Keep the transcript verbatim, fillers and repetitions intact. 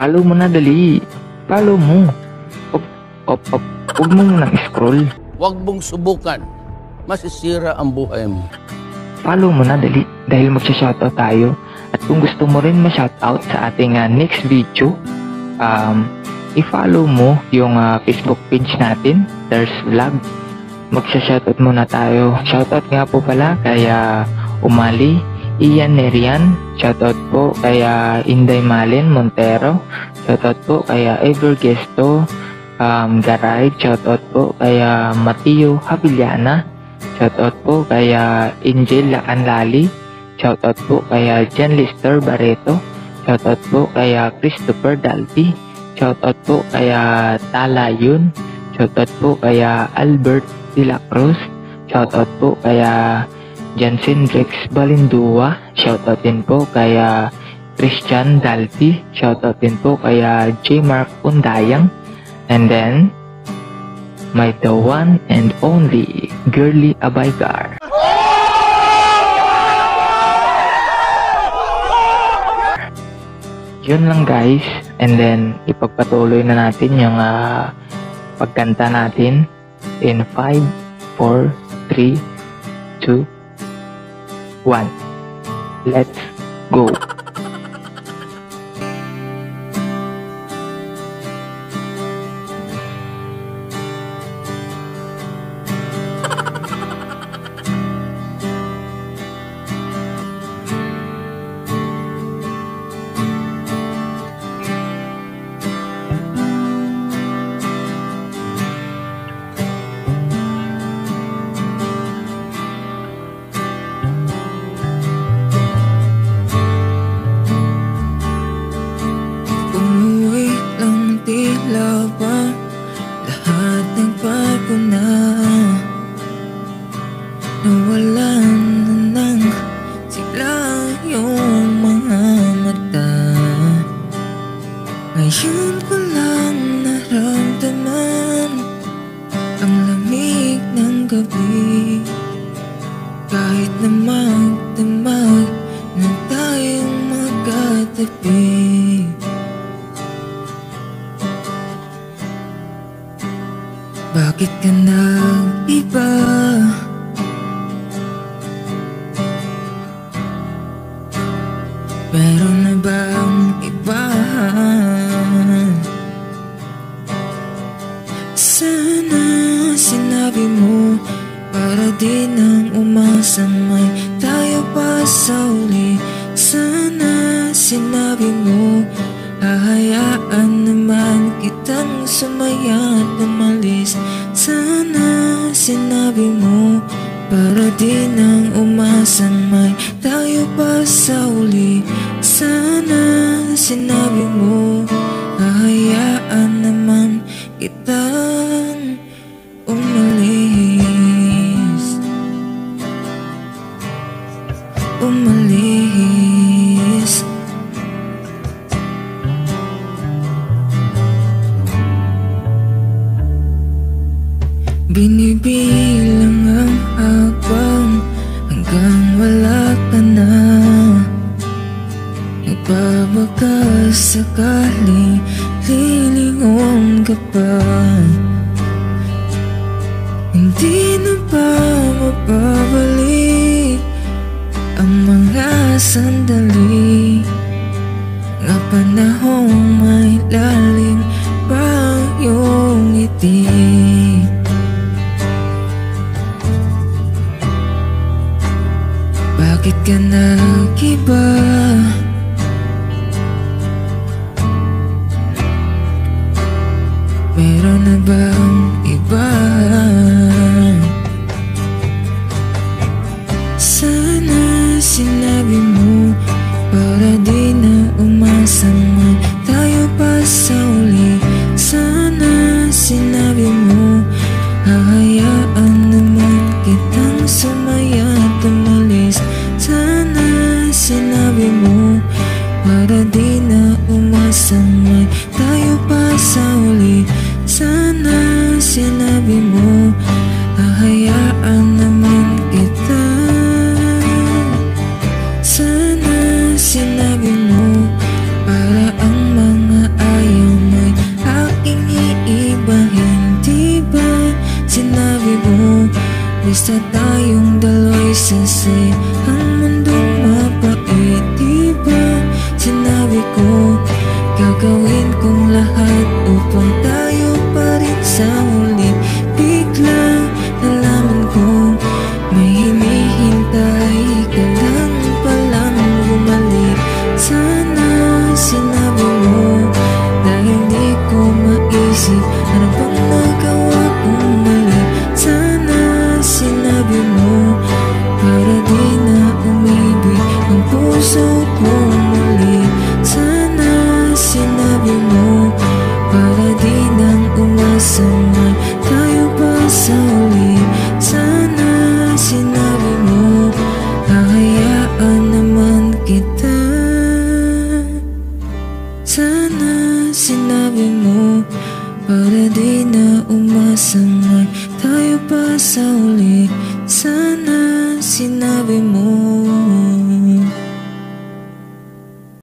Follow mo na dali. Follow mo. Op, op, op. Huwag mo munang scroll. Huwag mong subukan. Masisira ang buhay mo. Follow mo na dali dahil magsha-shoutout tayo. At kung gusto mo rin ma-shoutout sa ating uh, next video, um, i-follow mo yung uh, Facebook page natin, There's Vlog. Magsha-shoutout muna tayo. Shoutout nga po pala kay uh, Umali, Ian Nerian. Shoutout po kay uh, Inday Malin Montero. Shoutout po kay uh, Ever Gesto um, Garay. Shoutout po kay uh, Mateo Havillana. Shoutout po kay uh, Angel Lacanlali. Shoutout po kay uh, Jan Lister Barreto. Shoutout po kay uh, Christopher Dalti. Shoutout po kay uh, Tala Yun. Shoutout po kay uh, Albert De La Cruz. Shoutout po kay uh, Jansen Rex Balindua. Shoutout din po kay uh, Christian Dalti. Shoutout din po kay uh, J. Mark Undayang. And then, my the one and only Girly Abaygar. Yun lang guys. And then, ipagpatuloy na natin yung uh, pagkanta natin in five, four, three, two, one. Let's go! Tila ba lahat nagbago na? Nawalan na ng sigla yung mga mata. Ngayon ko lang naramdaman ang lamig ng gabi. Kahit na magdamag na tayong magkatabi. Bakit ka nag-iba? Meron na bang iba? Sana sinabi mo para di nang umasang may tayo pa sa uli. Sana sinabi mo hahayaan naman kitang sumaya at umalis. Sana sinabi mo para di nang umasang may tayo pa sa uli. Sana sinabi mo hahayaan naman kitang umalis. Umalis. Binibilang ang habang hanggang wala ka na. Nagbabagas sakaling lilingon ka pa. Hindi na ba mababalik ang mga sandali? Nga panahong may lalim pa ang iyong ngiti. Bakit ka nag-iba? Meron na bang iba? Sana sinabi mo para di na umasang may tayo pa sa uli. Sana sinabi mo hahayaan naman kitang sumaya at umalis. Sana sinabi mo para di na umasang may tayo pa sa uli. Sana sinabi mo Gagawin kong lahat upang tayo pa rin sa huli. Biglang nalaman kong may hinihintay ka lang palang bumalik. Sana sinabi mo, dahil di ko maisip ano bang nagawa kong mali. Sana sinabi mo, para di na umibig ang puso kong muli. Sana sinabi mo, para di nang umasangan tayo pa sa uli. Sana sinabi mo, hahayaan naman kita. Sana sinabi mo, para di na umasangan tayo pa sa uli. Sana sinabi mo.